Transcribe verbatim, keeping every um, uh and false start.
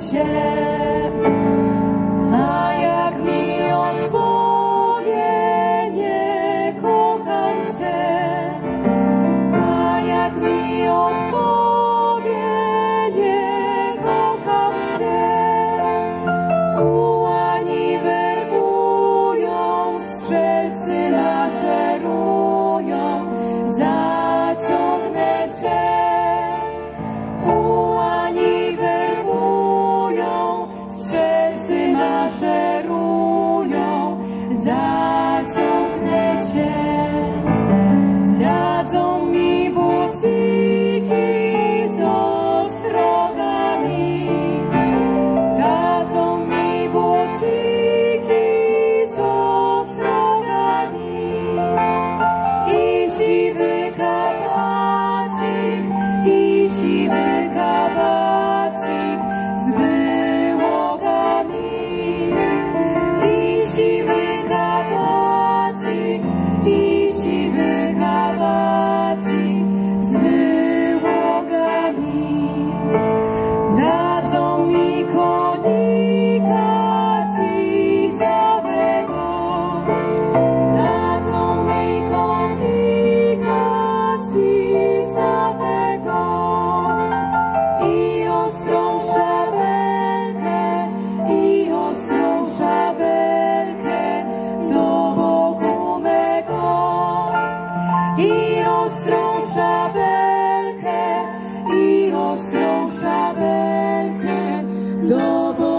Cię. A jak mi odpowie, nie kocham Cię. A jak mi odpowie, nie kocham Cię. Ułani werbują, strzelcy maszerują, zaciągnę się. Ułani werbują, strzelcy maszerują, zaciągnę się. Dadzą mi buciki z ostrogami, dadzą mi buciki z ostrogami i siwy kabacik, i siwy kabacik z wyłogami, i siwy kabacik, i siwy kabacik z wyłogami. Dadzą mi konika cisawego, dadzą mi konika cisawego i ostrą szabelkę, i ostrą szabelkę do boku mego, i ostrą szabelkę, i ostrą szabelkę do boku.